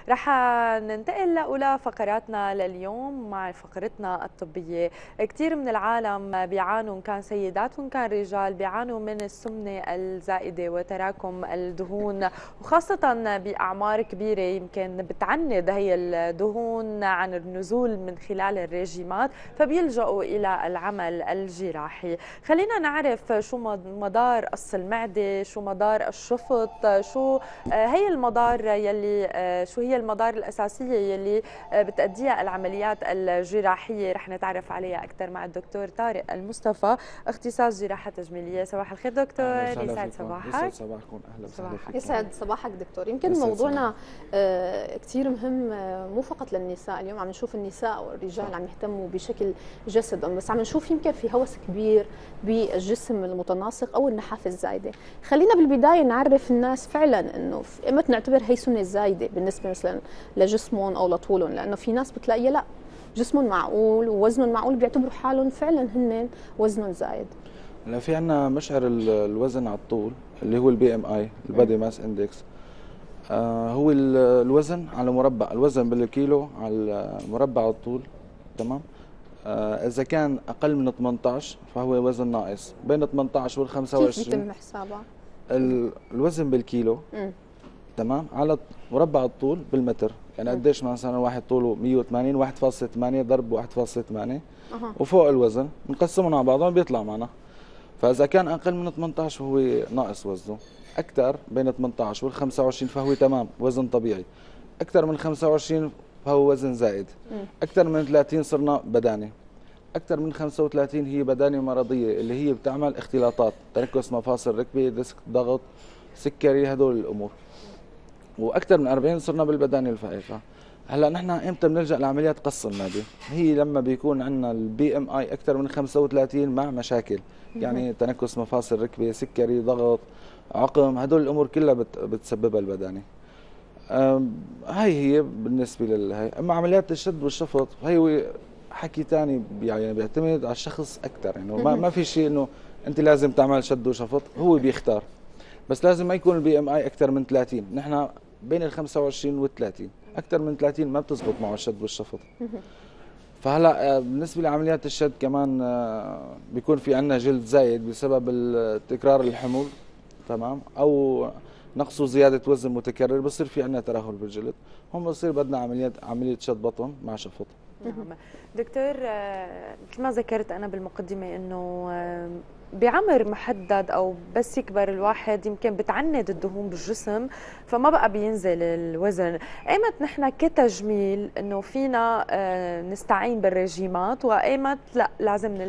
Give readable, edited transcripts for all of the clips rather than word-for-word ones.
رح ننتقل لأولى فقراتنا لليوم مع فقرتنا الطبية. كثير من العالم بيعانوا، إن كان سيدات وإن كان رجال، بيعانوا من السمنة الزائدة وتراكم الدهون، وخاصة بأعمار كبيرة يمكن بتعند هي الدهون عن النزول من خلال الريجيمات، فبيلجأوا إلى العمل الجراحي. خلينا نعرف شو مدار قص المعدة، شو مدار الشفط، شو هي المدار يلي شو هي المدار الأساسية يلي بتأديها العمليات الجراحية. رح نتعرف عليها أكثر مع الدكتور طارق المصطفى، اختصاص جراحة تجميلية. صباح الخير دكتور، يسعد صباحك. يسعد صباحكم، أهلا وسهلا فيكم. يسعد صباحك دكتور. يمكن موضوعنا كثير مهم، مو فقط للنساء. اليوم عم نشوف النساء والرجال عم يهتموا بشكل جسدهم، بس عم نشوف يمكن في هوس كبير بالجسم المتناسق أو النحافة الزايدة. خلينا بالبداية نعرف الناس فعلا إنه إمتى نعتبر هي سمنة زايدة بالنسبة مثلا لجسمهم أو لطولهم، لأنه في ناس بتلاقيها لا، جسمهم معقول ووزنهم معقول، بيعتبروا حالهم فعلا هن وزنهم زايد. هلا في عندنا مشعر الوزن على الطول اللي هو البي ام اي، البادي ماس اندكس. هو الوزن على مربع، الوزن بالكيلو على مربع الطول، تمام. اذا كان اقل من 18 فهو وزن ناقص، بين 18 وال 25 كيف بيتم حسابها؟ الوزن بالكيلو، تمام، على مربع الطول بالمتر. يعني قديش مثلا واحد طوله 180، 1.8 ضرب 1.8 وفوق الوزن بنقسمهم على بعضهم بيطلع معنا. فاذا كان اقل من 18 فهو ناقص وزنه، اكثر بين 18 وال 25 فهو تمام وزن طبيعي، اكثر من 25 فهو وزن زائد، اكثر من 30 صرنا بداني، اكثر من 35 هي بداني مرضيه اللي هي بتعمل اختلاطات، تنكس مفاصل ركبه، ديسك، ضغط، سكري، هدول الامور. واكثر من 40 صرنا بالبداني الفائقه. هلا نحن امتى بنلجا لعمليات قص المعده؟ هي لما بيكون عندنا البي ام اي اكثر من 35 مع مشاكل، يعني تنكس مفاصل ركبه، سكري، ضغط، عقم، هدول الامور كلها بتسببها البداني. هي بالنسبه للهي. اما عمليات الشد والشفط هي حكي ثاني، يعني بيعتمد على الشخص اكثر، يعني ما في شيء انه انت لازم تعمل شد وشفط، هو بيختار، بس لازم ما يكون البي ام اي اكثر من 30. نحن بين ال 25 وال 30، اكثر من 30 ما بتزبط معه الشد والشفط. فهلا بالنسبه لعمليات الشد كمان بيكون في عندنا جلد زايد بسبب تكرار الحمول، تمام، او نقصه زياده وزن متكرر، بصير في عندنا ترهل بالجلد، هون بصير بدنا عمليه شد بطن مع شفط. نعم دكتور، مثل ما ذكرت أنا بالمقدمة إنه بعمر محدد أو بس يكبر الواحد يمكن بتعند الدهون بالجسم فما بقى بينزل الوزن. أيمت نحن كتجميل إنه فينا نستعين بالرجيمات، وأيمت لا لازم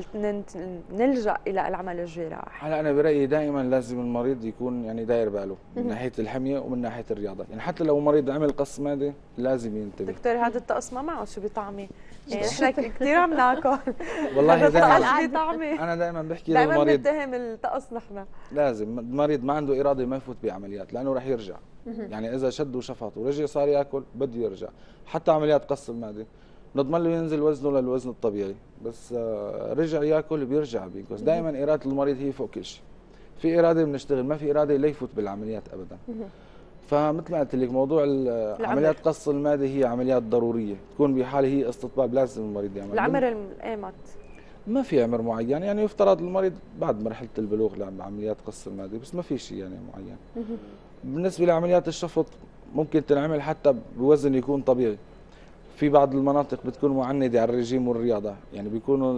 نلجأ إلى العمل الجراحي؟ هلا أنا برأيي دائما لازم المريض يكون يعني داير باله من ناحية الحمية ومن ناحية الرياضة، يعني حتى لو مريض عمل قص معدة لازم ينتبه. دكتور هذا الطقس ما معه شو بطعمه؟ يعني نحن كثير عم ناكل والله دائما انا دائما بحكي دائما للمريض بنتهم الطقس نحن لازم المريض ما عنده اراده ما يفوت بعمليات، لانه رح يرجع. يعني اذا شد وشفط ورجع صار ياكل بده يرجع. حتى عمليات قص المعده نضمن له ينزل وزنه للوزن الطبيعي، بس رجع ياكل بيرجع بينقص. دائما اراده المريض هي فوق كل شيء. في اراده بنشتغل، ما في اراده لا يفوت بالعمليات ابدا. فمثل ما قلت لك موضوع عمليات قص المعده هي عمليات ضروريه، تكون بحاله هي استطباب لازم المريض يعمل. العمر الايمت ما في عمر معين، يعني يفترض المريض بعد مرحله البلوغ لعمليات قص المعده، بس ما في شيء يعني معين. بالنسبه لعمليات الشفط ممكن تنعمل حتى بوزن يكون طبيعي. في بعض المناطق بتكون معندة على الرجيم والرياضة، يعني بيكونوا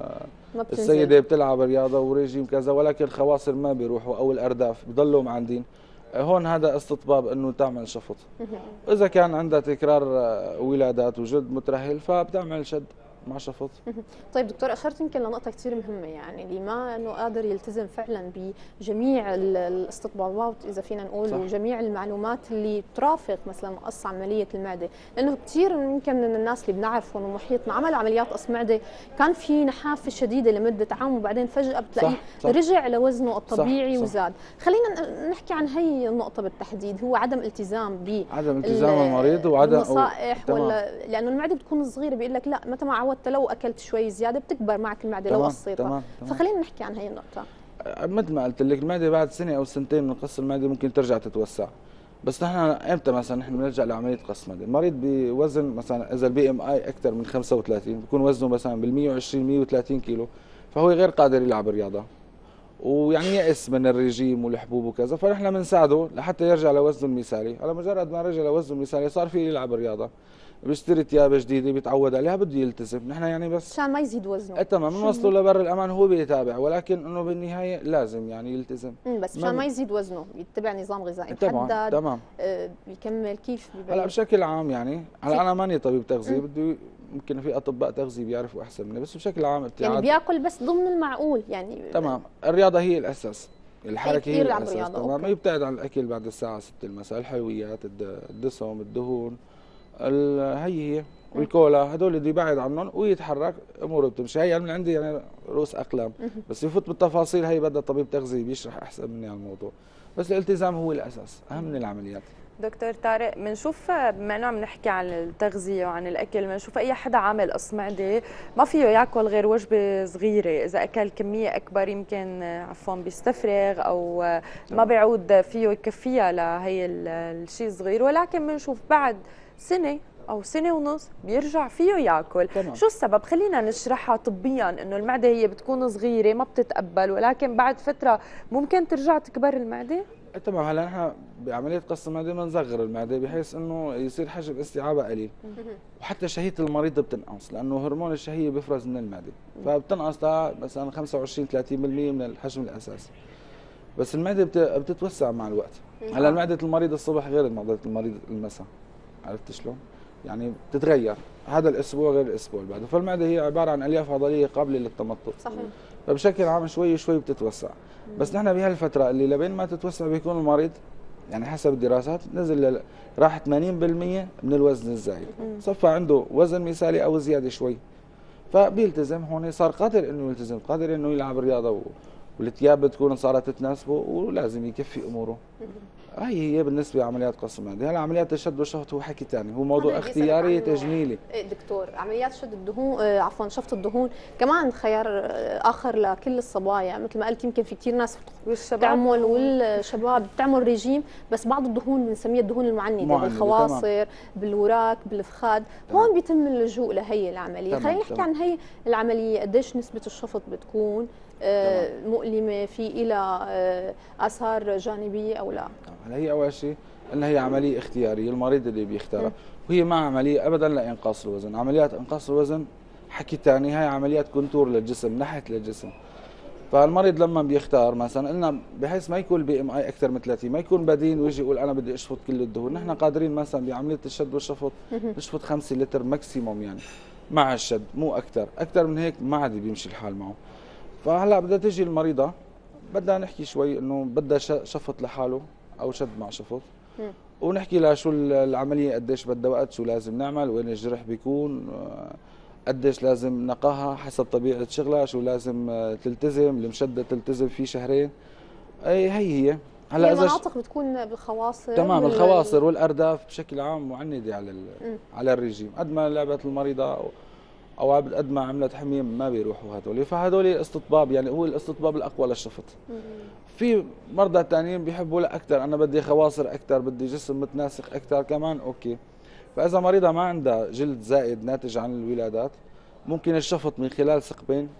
السيدة بتلعب رياضة ورجيم كذا، ولكن الخواصر ما بيروحوا أو الأرداف بضلوا معندين. هون هذا استطباب انه تعمل شفط. اذا كان عندها تكرار ولادات وجلد مترهل فبتعمل شد مع شفط. طيب دكتور، اشرت يمكن لنقطه كثير مهمه، يعني اللي ما انه قادر يلتزم فعلا بجميع الاستطبابات اذا فينا نقول، صح، وجميع المعلومات اللي ترافق مثلا قص عمليه المعده، لانه كثير يمكن من الناس اللي بنعرفهم ومحيطنا عملوا عمليات قص معده كان في نحافه شديده لمده عام وبعدين فجاه بتلاقيه رجع لوزنه الطبيعي، صح، وزاد. خلينا نحكي عن هي النقطه بالتحديد، هو عدم التزام المريض وعدم النصائح، ولا لانه المعده بتكون صغيره بيقول لك لا متى ما عودت لو اكلت شوي زياده بتكبر معك المعده لو قصيتها. فخلينا نحكي عن هي النقطه. مثل ما قلت لك المعده بعد سنه او سنتين من قص المعده ممكن ترجع تتوسع، بس نحن امتى مثلا نحن بنرجع لعمليه قص معده؟ المريض بوزن مثلا اذا البي ام اي اكثر من 35 بيكون وزنه مثلا بال 120 130 كيلو، فهو غير قادر يلعب رياضه، ويعني يأس من الرجيم والحبوب وكذا، فنحن بنساعده لحتى يرجع لوزنه المثالي. على مجرد ما رجع لوزنه المثالي صار فيه يلعب رياضه، بيشتري ثياب جديده، بيتعود عليها، بده يلتزم. نحن يعني بس عشان ما يزيد وزنه. تمام بنوصله لبر الامان، هو بيتابع، ولكن انه بالنهايه لازم يعني يلتزم. بس عشان ما يزيد وزنه يتبع نظام غذائي محدد. تمام. بيكمل كيف هلا بشكل عام يعني هلا انا ماني طبيب تغذيه، بده ممكن في اطباء تغذيه بيعرفوا احسن مني، بس بشكل عام ابتعاد يعني بياكل بس ضمن المعقول يعني. تمام. الرياضه هي الاساس، الحركه هي الاساس. تمام. يبتعد عن الاكل بعد الساعه 6 المساء، الحلويات، الدسم، الدهون، هي والكولا، هدول بده يبعد عنهم ويتحرك، اموره بتمشي. هي من عندي يعني رؤوس اقلام، بس يفوت بالتفاصيل هي بدها طبيب تغذيه بيشرح احسن مني على الموضوع. بس الالتزام هو الاساس، اهم من العمليات. دكتور طارق، بنشوف بما انه عم نحكي عن التغذيه وعن الاكل، بنشوف اي حدا عامل قص معده ما فيه ياكل غير وجبه صغيره، اذا اكل كميه اكبر يمكن بيستفرغ او ما بيعود فيه يكفيها لهي الشيء الصغير، ولكن بنشوف بعد سنه او سنه ونص بيرجع فيه ياكل. تمام. شو السبب؟ خلينا نشرحها طبيا، انه المعده هي بتكون صغيره ما بتتقبل، ولكن بعد فتره ممكن ترجع تكبر المعده. تمام. هلا نحن بعمليه قص المعده بنصغر المعده بحيث انه يصير حجم استيعابها قليل، وحتى شهيه المريض بتنقص لانه هرمون الشهيه بيفرز من المعده، فبتنقص مثلا 25 30% من الحجم الاساسي. بس المعده بتتوسع مع الوقت. هلا معده المريض الصبح غير معده المريض المساء، عرفت شلون؟ يعني بتتغير، هذا الاسبوع غير الاسبوع اللي بعده، فالمعده هي عباره عن الياف عضليه قابله للتمطط. صحيح. فبشكل عام شوي شوي بتتوسع. بس نحن بهالفتره اللي لبين ما تتوسع بيكون المريض يعني حسب الدراسات نزل راح 80% من الوزن الزايد، صفى عنده وزن مثالي او زياده شوي، فبيلتزم. هون صار قادر انه يلتزم، قادر انه يلعب رياضه، والثياب بتكون صارت تناسبه ولازم يكفي اموره. هي بالنسبه لعمليات قص المعده. هلا عمليات الشد والشفط هو حكي ثاني، هو موضوع اختياري تجميلي. دكتور، عمليات شد الدهون عفوا شفط الدهون كمان خيار اخر لكل الصبايا، مثل ما قلت يمكن في كثير ناس بتعمل والشباب بتعمل ريجيم، بس بعض الدهون بنسميها الدهون المعنده بالخواصر، بالوراك، بالفخاد، هون بيتم اللجوء لهي العمليه. خلينا نحكي عن هي العمليه، قديش نسبه الشفط بتكون مؤلمه، في إلى آثار جانبية أو لا؟ هلا هي أول شيء أنها هي عملية اختيارية، المريض اللي بيختارها، وهي ما عملية أبدا لإنقاص الوزن. عمليات إنقاص الوزن حكي ثاني، هاي عمليات كونتور للجسم، نحت للجسم. فالمريض لما بيختار مثلا قلنا بحيث ما يكون البي ام اي اكثر من 30، ما يكون بدين ويجي يقول انا بدي اشفط كل الدهون. نحن قادرين مثلا بعمليه الشد والشفط نشفط 5 لتر ماكسيموم يعني مع الشد، مو اكثر من هيك ما عاد بيمشي الحال معه. فهلا بدها تجي المريضه بدنا نحكي شوي انه بدها شفط لحاله او شد مع شفط، ونحكي لها شو العمليه، قديش بدها وقت، شو لازم نعمل، وين الجرح بيكون، قديش لازم نقاها حسب طبيعه شغلها، شو لازم تلتزم، المشدة تلتزم فيه شهرين. هي هلا المناطق بتكون بالخواصر. تمام. الخواصر والارداف بشكل عام معندة على الرجيم. قد ما لعبت المريضه او قد ما عملت حميم ما بيروحوا هذول، فهذول استطباب، يعني هو الاستطباب الاقوى للشفط. في مرضى ثانيين بيحبوا لا اكثر، انا بدي خواصر اكثر، بدي جسم متناسق اكثر كمان، اوكي. فاذا مريضه ما عندها جلد زائد ناتج عن الولادات، ممكن الشفط من خلال ثقبين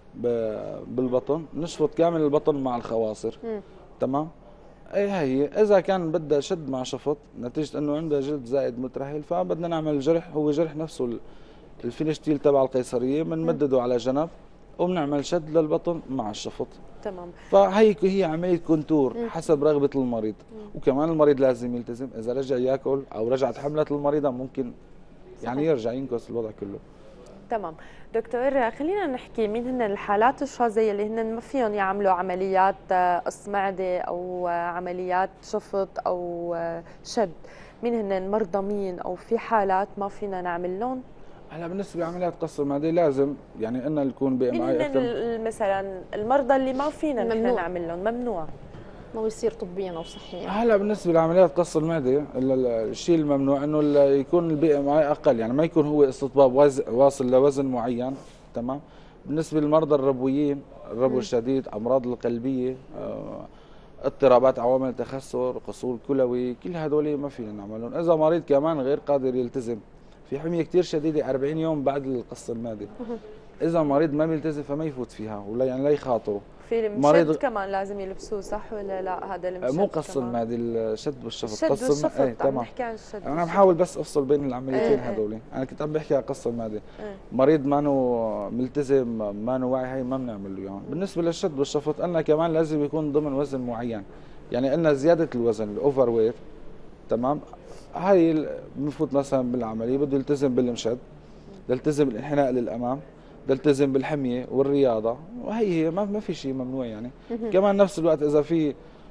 بالبطن، نشفط كامل البطن مع الخواصر. تمام. هي اذا كان بدها شد مع شفط نتيجه انه عندها جلد زائد مترهل، فبدنا نعمل جرح، هو جرح نفسه الفينشتيل تبع القيصريه، بنمدده على جنب وبنعمل شد للبطن مع الشفط. تمام. هي عمليه كونتور حسب رغبه المريض. وكمان المريض لازم يلتزم، اذا رجع ياكل او رجعت حملت المريضه ممكن يعني يرجع ينكس الوضع كله. تمام. دكتور، خلينا نحكي مين هن الحالات الشاذة اللي هن ما فيهم يعملوا عمليات قص معدة او عمليات شفط او شد، مين هن مرضى مين، او في حالات ما فينا نعمل لهم؟ هلا بالنسبه لعمليات قص المعده لازم يعني انه يكون بي ام اي اكثر. مثلا المرضى اللي ما فينا نحن نعمل لهم، ممنوع ما يصير طبيا او صحيا. هلا بالنسبه لعمليات قص المعده الشيء الممنوع انه يكون البي ام اي اقل، يعني ما يكون هو استطباب واصل لوزن معين. تمام. بالنسبه للمرضى الربويين، الربو الشديد، امراض القلبيه، اضطرابات عوامل تخثر، قصور كلوي، كل هدول ما فينا نعملهم. اذا مريض كمان غير قادر يلتزم، في حميه كثير شديده 40 يوم بعد القص المعدي، اذا مريض ما بيلتزم فما يفوت فيها ولا يعني لا يخاطره. في المشد كمان لازم يلبسوه صح ولا لا؟ هذا المشد مو قص المعدي، الشد والشفط. الشد والشفط. ايه عم نحكي عن الشد انا عم حاول بس افصل بين العمليتين هدول. انا كنت عم بحكي على قص المعدي. مريض مانو ملتزم مانو واعي، هي ما بنعمل له اياهم. بالنسبه للشد والشفط قلنا كمان لازم يكون ضمن وزن معين، يعني قلنا زياده الوزن الاوفر ويت، تمام، هاي بنفوت مثلا بالعمليه بده يلتزم بالمشد، بده يلتزم بالانحناء للامام، بده يلتزم بالحميه والرياضه، وهي ما في شيء ممنوع يعني. كمان نفس الوقت اذا في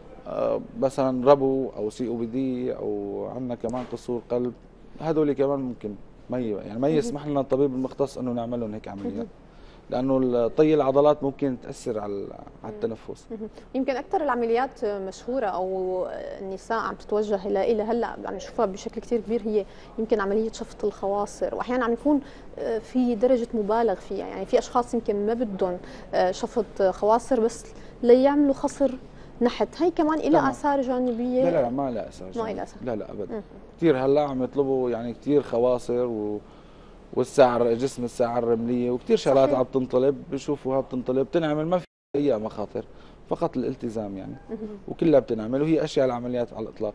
مثلا ربو او سي او بي دي او عندنا كمان قصور قلب، هذول كمان ممكن ما يسمح لنا الطبيب المختص انه نعمل لهم هيك عمليات، لانه طي العضلات ممكن تاثر على التنفس. يمكن اكثر العمليات مشهوره او النساء عم تتوجه لها هلا عم نشوفها بشكل كثير كبير، هي يمكن عمليه شفط الخواصر، واحيانا عم يكون في درجه مبالغ فيها، يعني في اشخاص يمكن ما بدهم شفط خواصر بس ليعملوا خصر نحت، هي كمان لها اثار جانبيه؟ لا ما لها اثار جانبيه، ما لها اثار، لا ابدا. كثير هلا عم يطلبوا يعني كثير خواصر والساعه جسم الساعه الرمليه وكثير شغلات عم تنطلب، بشوفوها بتنطلب بتنعمل، ما في اي مخاطر، فقط الالتزام يعني، وكلها بتنعمل وهي اشياء العمليات على الاطلاق.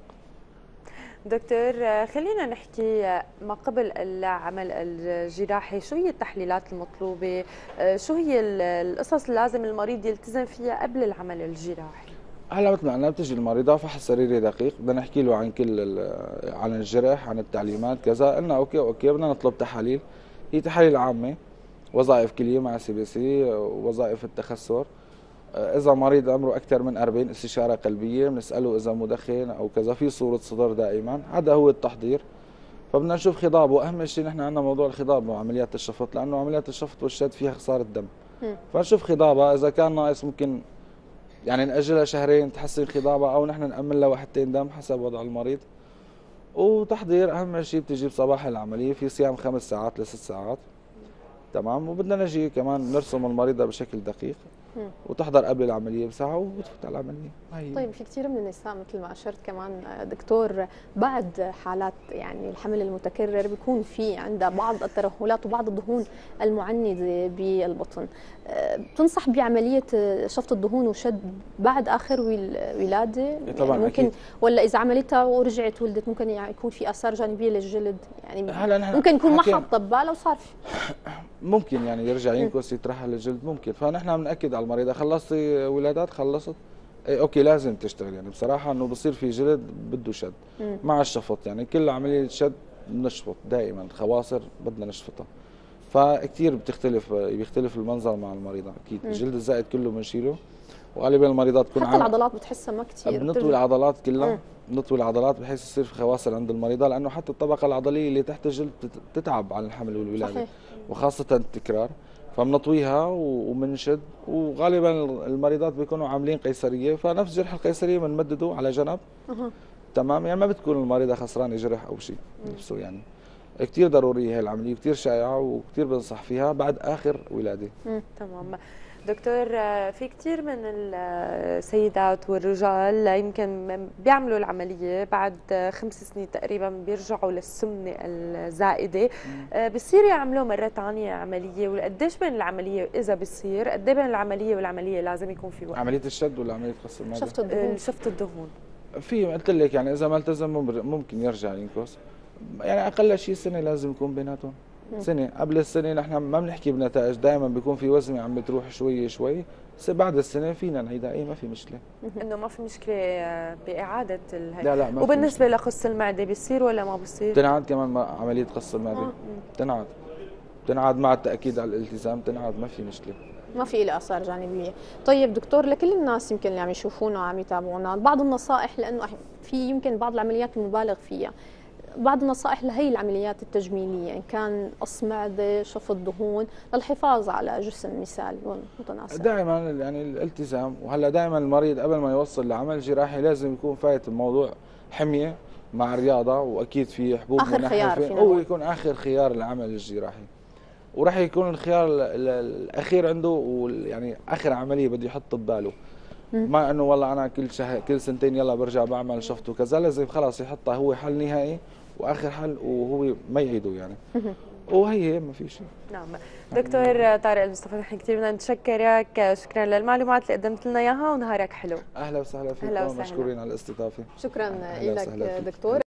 دكتور خلينا نحكي ما قبل العمل الجراحي، شو هي التحليلات المطلوبة؟ شو هي القصص اللي لازم المريض يلتزم فيها قبل العمل الجراحي؟ هلا مثل ما قلنا بتجي المريضة فحص سريري دقيق، بدنا نحكي له عن عن الجرح، عن التعليمات كذا، قلنا اوكي بدنا نطلب تحاليل، هي تحاليل عامة، وظائف كلية مع سي بي سي، وظائف التخثر. إذا مريض عمره أكثر من 40 استشارة قلبية بنسأله إذا مدخن أو كذا، في صورة صدر دائما، هذا هو التحضير. فبدنا نشوف خضاب، وأهم شيء نحن عندنا موضوع الخضاب وعمليات الشفط، لأنه عمليات الشفط والشد فيها خسارة دم. فنشوف خضابها، إذا كان ناقص ممكن يعني نأجلها شهرين تحسن خضابها، أو نحن نأمن لها وحدتين دم حسب وضع المريض. وتحضير أهم شيء بتجي بصباح العملية، في صيام 5 ساعات ل6 ساعات، تمام، وبدنا نجي كمان نرسم المريضة بشكل دقيق، وتحضر قبل العمليه بساعه وتفوت على العمليه. طيب في كثير من النساء مثل ما اشرت كمان دكتور، بعد حالات يعني الحمل المتكرر بيكون في عندها بعض الترهلات وبعض الدهون المعنده بالبطن، بتنصح بعمليه شفط الدهون وشد بعد اخر ولاده؟ طبعا يعني ممكن أكيد. ولا اذا عملتها ورجعت ولدت ممكن يعني يكون في اثار جانبيه للجلد، يعني هلا ممكن يكون ما حط باله وصار في ممكن يعني يرجع ينكس يترهل الجلد ممكن. فنحن بنأكد على المريضه خلصتي ولادات خلصت اوكي لازم تشتغل، يعني بصراحه انه بصير في جلد بده شد مع الشفط، يعني كل عمليه شد بنشفط دائما، خواصر بدنا نشفطها، فكتير بيختلف المنظر مع المريضه اكيد. الجلد الزائد كله بنشيله، وغالبا المريضات تكون حتى العضلات بتحسها ما كثير بنطوي العضلات كلها، بنطوي العضلات بحيث يصير في خواصر عند المريضه، لانه حتى الطبقه العضليه اللي تحت الجلد تتعب عن الحمل والولاده. صحيح. وخاصه التكرار، فبنطويها وبنشد، وغالبا المريضات بيكونوا عاملين قيصريه، فنفس جرح القيصريه بنمدده على جنب. تمام، يعني ما بتكون المريضه خسرانه جرح او شيء نفسه. يعني كثير ضروريه هي العمليه، كثير شائعه، وكثير بنصح فيها بعد اخر ولاده. تمام. دكتور في كثير من السيدات والرجال يمكن بيعملوا العملية بعد 5 سنين تقريبا بيرجعوا للسمنة الزائدة، بصير يعملوا مرة ثانية عملية، وقديش بين العملية إذا بصير قد ايه بين العملية والعملية لازم يكون في وقت؟ عملية الشد ولا عملية قص المعدة؟ شفط الدهون. شفط الدهون في قلت لك يعني إذا ما التزم ممكن يرجع ينقص، يعني أقل شيء سنة لازم يكون بيناتهم. سنة، قبل السنة نحن ما بنحكي بنتائج، دائما بيكون في وزنة عم بتروح شوي شوي، بس بعد السنة فينا نعيدها، ما في مشكلة. انه ما في مشكلة بإعادة لا ما وبالنسبة لقص المعدة بيصير ولا ما بيصير؟ بتنعاد كمان مع عملية قص المعدة. بتنعاد مع التأكيد على الالتزام، بتنعاد ما في مشكلة، ما في لها اثار جانبيه. طيب دكتور، لكل الناس يمكن اللي عم يشوفونا وعم يتابعونا بعض النصائح، لانه في يمكن بعض العمليات المبالغ فيها، بعض النصائح لهي العمليات التجميليه ان كان قص معده، شفط دهون، للحفاظ على جسم مثالي متناسق؟ دائما يعني الالتزام. وهلا دائما المريض قبل ما يوصل لعمل جراحي لازم يكون فايت الموضوع حميه مع رياضه، واكيد في حبوب اخر خيار هو يكون اخر خيار العمل الجراحي، وراح يكون الخيار الاخير عنده، ويعني اخر عمليه بده يحط بباله. ما انه والله انا كل شهر كل سنتين يلا برجع بعمل شفط وكذا، لازم خلاص يحطها هو حل نهائي واخر حل وهو ما يعيده يعني. وهي ما في شيء. نعم. دكتور طارق المصطفى، نحن كثير بدنا نتشكرك، شكرا للمعلومات اللي قدمت لنا اياها ونهارك حلو. اهلا وسهلا فيكم، مشكورين على الاستضافه. شكرا لك دكتور.